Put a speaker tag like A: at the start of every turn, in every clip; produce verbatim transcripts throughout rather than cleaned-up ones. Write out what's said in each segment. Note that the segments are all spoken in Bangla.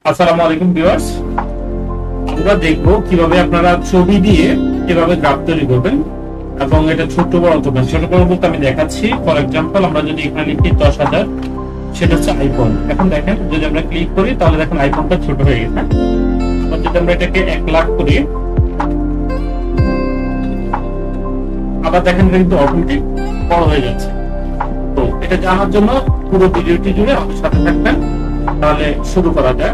A: আসসালামু আলাইকুম ভিউয়ার্স, আমরা দেখবো কিভাবে আপনারা ছবি দিয়ে কিভাবে গ্রাফ তৈরি করবেন এবং এটা ছোট বড় করবেন। ছোট বড় বলতে আমি দেখাচ্ছি। ফর এক্সাম্পল আমরা যদি এখানে লিখি দশ হাজার, সেটা হচ্ছে আইফোন। এখন দেখেন যদি আমরা ক্লিক করি তাহলে দেখেন আইফোনটা ছোট হয়ে গেছে। আবার যদি আমরা এটাকে এক লাখ করি, আবার দেখেন এটা কিন্তু অটোমেটিক বড় হয়ে যাচ্ছে। তো এটা জানার জন্য পুরো ভিডিওটি জুড়ে আমাদের সাথে থাকবেন। তাহলে শুরু করা যায়।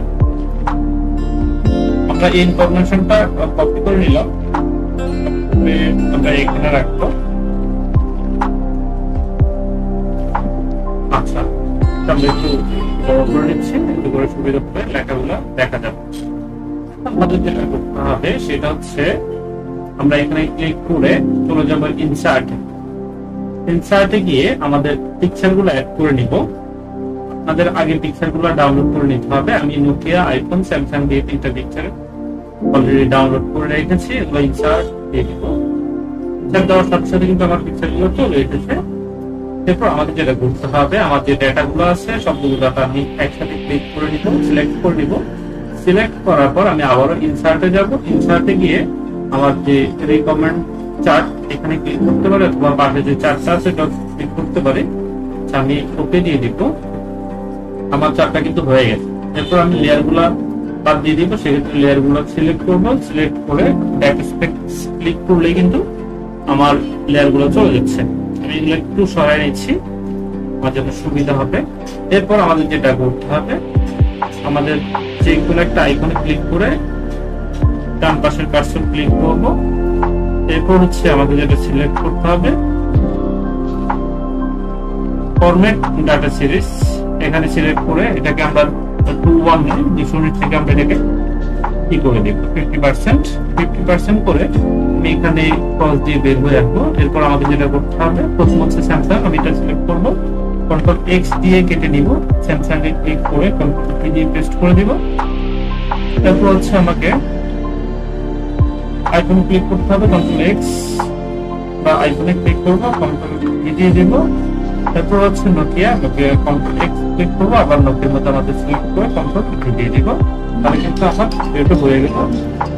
A: আমরা এই ইনফরমেশনটা কপি করে নিলাম, আমরা এখানে রাখবো। আচ্ছা, আমরা একটু বড় করে নিচ্ছি, একটু করে সুবিধা করে লেখাগুলো দেখা যাবে। আমাদের যেটা করতে হবে সেটা হচ্ছে আমরা এখানে ক্লিক করে চলে যাবো ইনসার্টে। ইনসার্টে গিয়ে আমাদের পিকচার গুলো অ্যাড করে নিব। আমাদের আগের পিকচার গুলো ডাউনলোড করে নিতে হবে। আমি নোকিয়া, আইফোন, স্যামসাং দিয়ে তিনটা পিকচার অলরেডি ডাউনলোড করে রেখেছি। এগুলো ইনসার্ট দিয়ে দিব। ইনসার্ট দেওয়ার সাথে সাথে কিন্তু আমার পিকচার গুলো চলে এসেছে। এরপর আমাদের যেটা করতে হবে, আমার যে ডাটা গুলো আছে সবগুলো ডাটা আমি একসাথে ক্লিক করে নিব, সিলেক্ট করে নিব। সিলেক্ট করার পর আমি আবারও ইনসার্টে যাব। ইনসার্টে গিয়ে আমার যে রিকমেন্ড চার্ট এখানে ক্লিক করতে পারি, অথবা পাশে যে চার্টটা আছে সেটা ক্লিক করতে পারি। আমি ওকে দিয়ে দিব। আমার চার্টটা কিন্তু হয়ে গেছে। এরপর আমি লেয়ার গুলা বাদ দিয়ে দিব। সেক্ষেত্রে লেয়ার গুলো সিলেক্ট করবো। সিলেক্ট করে ব্যাকস্পেস ক্লিক করলে কিন্তু আমার লেয়ার গুলো চলে যাচ্ছে। আমি এগুলো একটু সরাই নিচ্ছি, আমার জন্য সুবিধা হবে। এরপর আমাদের যেটা করতে হবে, আমাদের যে কোনো একটা আইকনে ক্লিক করে ডান পাশের কার্সর ক্লিক করব। এরপর হচ্ছে আমাদের যেটা সিলেক্ট করতে হবে ফরম্যাট ডাটা সিরিজ, এখানে সিলেক্ট করে এটাকে আমরা টু ওয়ান ডিফল্ট থেকে আমরা এটাকে কি করে দেব ফিফটি পার্সেন্ট ফিফটি পার্সেন্ট করে আমি এখানে ক্রস দিয়ে বের হয়ে আসবো। এরপর আমাদের যেটা করতে হবে, প্রথম হচ্ছে স্যামসাং, আমি এটা সিলেক্ট করবো, কন্ট্রোল এক্স দিয়ে কেটে নিব। স্যামসাং এ ক্লিক করে কন্ট্রোল পি দিয়ে পেস্ট করে দিব। তারপর হচ্ছে আমাকে আইফোন ক্লিক করতে হবে, কন্ট্রোল এক্স, বা আইফোনে ক্লিক করবো, কন্ট্রোল ভি দিয়ে দিব। তারপর হচ্ছে Nokia, Nokia control X click করবো, আবার নোকিয়ার মতো আমাদের সিলেক্ট করে কন্ট্রোল ভি দিয়ে দিব। তাহলে কিন্তু আমার এটা হয়ে গেল।